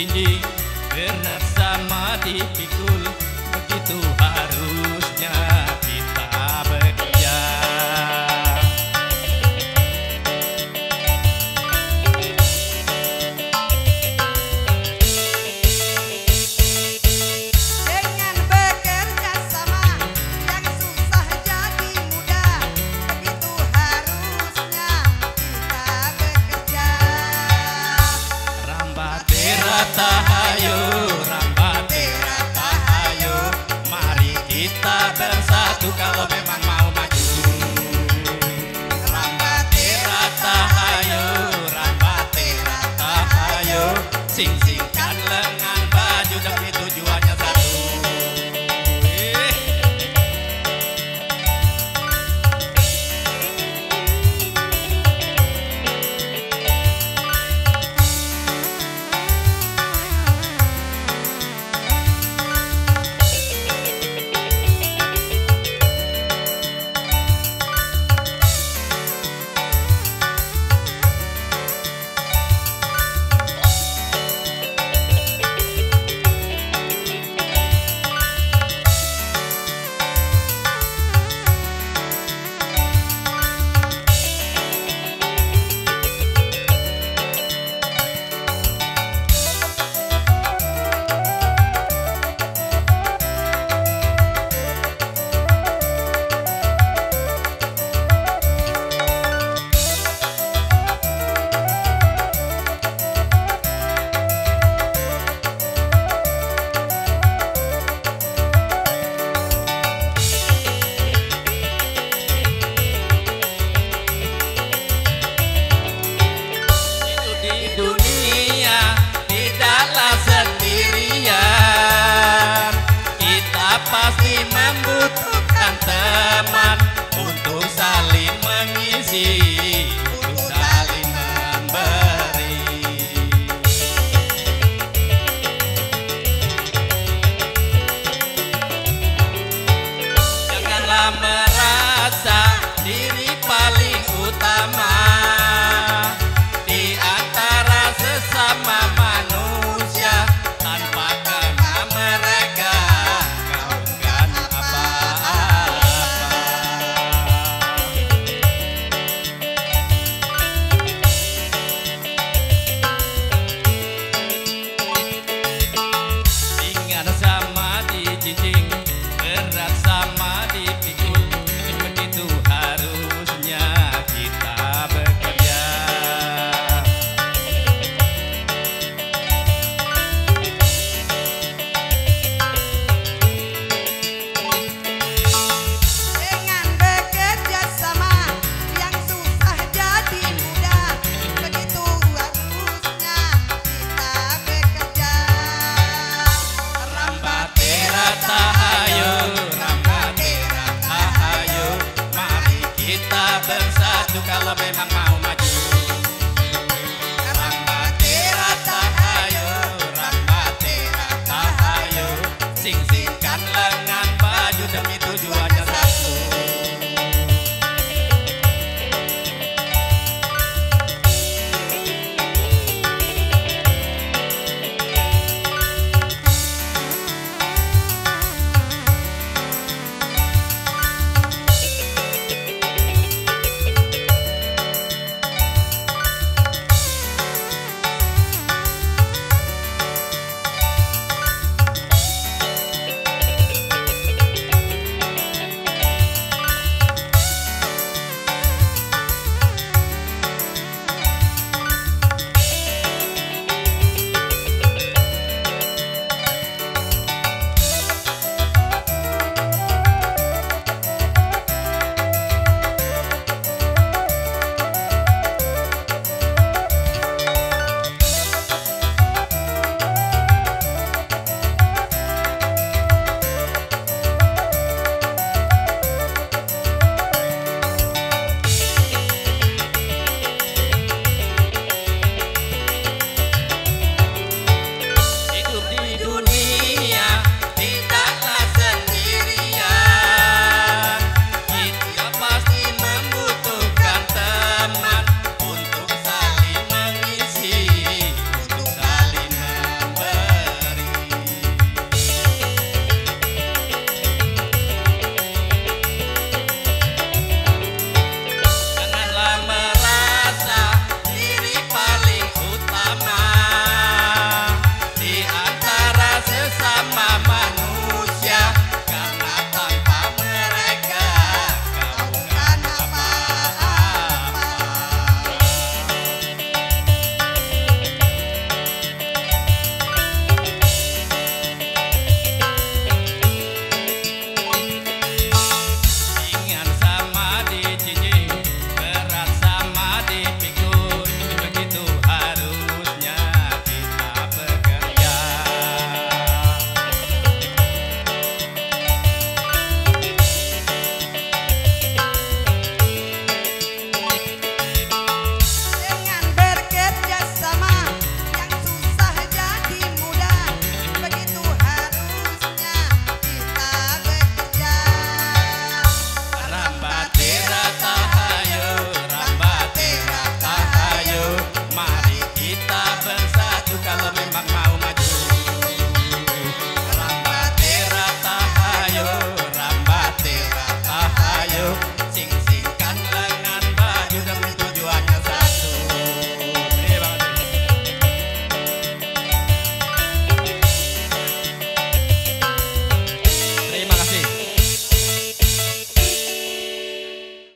dijinjing, berat sama dipikul, begitu harusnya kita bekerja. Dengan bekerja sama yang susah jadi mudah, begitu harusnya kita bekerja. Rambate rata hayo, rambate rata hayo, mari kita bersatu kalau memang mau maju. Rambate rata hayo, rambate rata hayo, sing-singkan lengan baju demi tujuannya satu. Di dunia tidaklah sendirian, kita pasti membutuhkan teman untuk saling mengisi, untuk saling memberi. Janganlah merasa diri paling utama di antara sesama manusia, tanpa kena mereka kau bukan apa-apa. Ingat sama dijinjing, berat sama dipikul, begitu harusnya kita bekerja. Dengan bekerja sama yang susah jadi mudah, begitu harusnya kita bekerja. Rambate rata hayo, rambate rata hayo, mari kita bersatu kalau memang mau